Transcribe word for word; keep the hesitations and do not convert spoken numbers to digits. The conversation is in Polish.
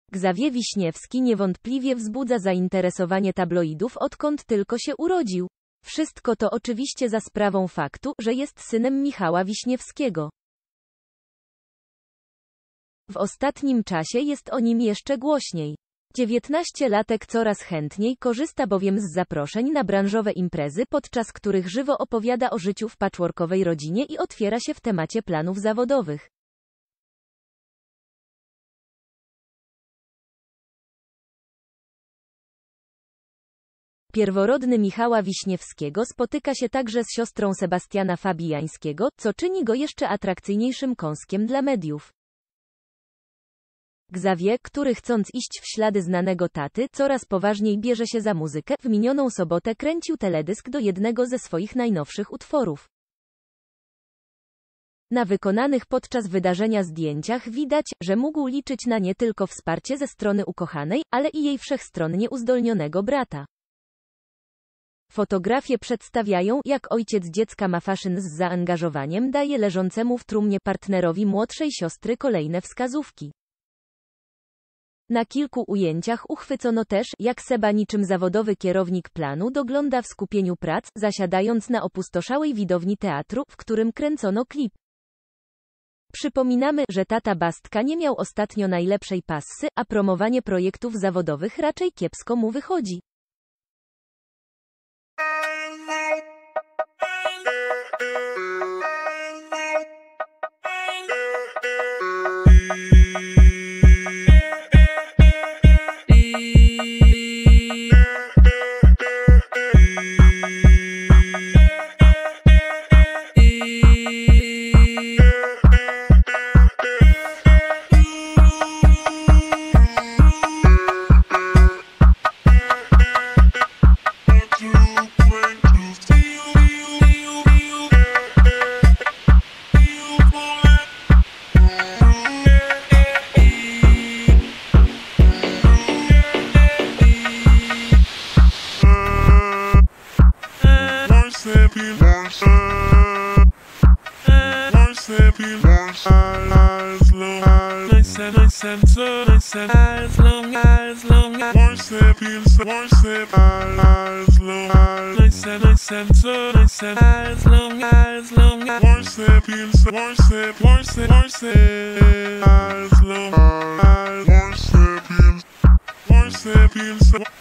Xavier Wiśniewski niewątpliwie wzbudza zainteresowanie tabloidów, odkąd tylko się urodził. Wszystko to oczywiście za sprawą faktu, że jest synem Michała Wiśniewskiego. W ostatnim czasie jest o nim jeszcze głośniej. dziewiętnastolatek coraz chętniej korzysta bowiem z zaproszeń na branżowe imprezy, podczas których żywo opowiada o życiu w patchworkowej rodzinie i otwiera się w temacie planów zawodowych. Pierworodny Michała Wiśniewskiego spotyka się także z siostrą Sebastiana Fabijańskiego, co czyni go jeszcze atrakcyjniejszym kąskiem dla mediów. Xavier, który chcąc iść w ślady znanego taty, coraz poważniej bierze się za muzykę, w minioną sobotę kręcił teledysk do jednego ze swoich najnowszych utworów. Na wykonanych podczas wydarzenia zdjęciach widać, że mógł liczyć na nie tylko wsparcie ze strony ukochanej, ale i jej wszechstronnie uzdolnionego brata. Fotografie przedstawiają, jak ojciec dziecka ma faszyn z zaangażowaniem daje leżącemu w trumnie partnerowi młodszej siostry kolejne wskazówki. Na kilku ujęciach uchwycono też, jak Seba niczym zawodowy kierownik planu dogląda w skupieniu prac, zasiadając na opustoszałej widowni teatru, w którym kręcono klip. Przypominamy, że tata Bastka nie miał ostatnio najlepszej passy, a promowanie projektów zawodowych raczej kiepsko mu wychodzi. Nice and so nice and as long as long as nice and nice and so nice and as long as long as nice as long as